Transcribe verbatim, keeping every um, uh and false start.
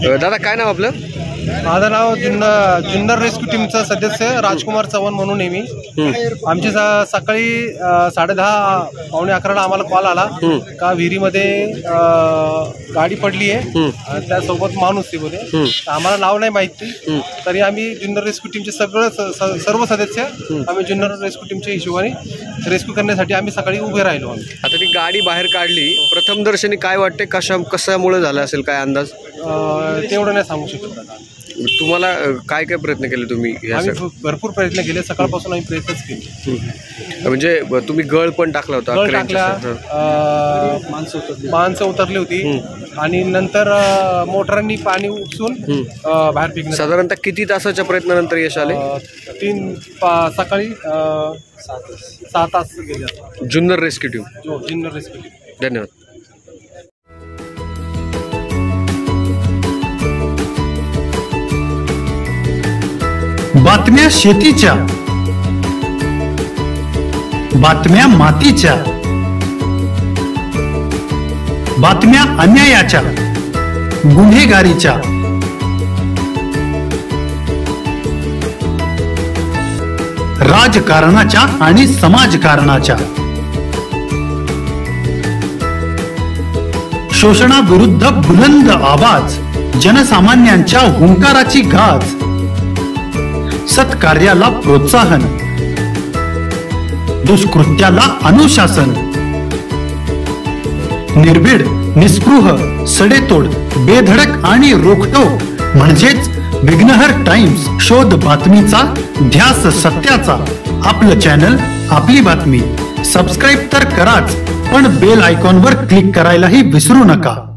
दादा काय नाव आपलं? माझं नाव जुन्नर जुन्नर रेस्क्यू टीमचा सदस्य राजकुमार चव्हाण म्हणून आहे मी. आमची सकाळी साडे दहा पावणे अकराला आम्हाला कॉल आला का विहिरीमध्ये गाडी पडली आहे, त्यासोबत माणूस आहे बोले. आम्हाला नाव नाही माहिती, तरी आम्ही जुन्नर रेस्क्यू टीमचे सगळं सर्व सदस्य आम्ही जुन्नर रेस्क्यू टीमच्या हिशोबाने रेस्क्यू करण्यासाठी आम्ही सकाळी उभे राहिलो. आम्ही आता ती गाडी बाहेर काढली, प्रथम दर्शनी काय वाटते, कशा कशामुळे झालं असेल, काय अंदाज? तेवढं नाही सांगू शकत. तुम्हाला काय काय प्रयत्न केले तुम्ही? आम्ही भरपूर प्रयत्न केले, सकाळपासून आम्ही प्रयत्नच केले. म्हणजे तुम्ही गळ पण टाकला होता? गळ टाकला, माणसं उतरली होती आणि नंतर मोटरांनी पाणी उपसून बाहेर फेकलं. साधारणतः किती तासाच्या प्रयत्नानंतर यश आले? तीन सकाळी सहा तास गेले. Junnar rescue team. Junnar rescue team. धन्यवाद. बातम्या शेतीच्या, बातम्या मातीच्या, बातम्या अन्यायाच्या, गुन्हेगारीच्या, राजकारणाच्या आणि समाजकारणाच्या, शोषणाविरुद्ध बुलंद आवाज, जनसामान्यांच्या हुंकाराची गाज, सत्कार्याला प्रोत्साहन, दुष्कृत्याला अनुशासन, निर्भीड, निस्पृह, सडेतोड, बेधडक आणि रोखटोक म्हणजेच विघ्नहर टाइम्स. शोध बातमीचा, ध्यास सत्याचा. आपलं चॅनल, आपली बातमी. सबस्क्राईब तर कराच, पण बेल आयकॉनवर क्लिक करायलाही विसरू नका.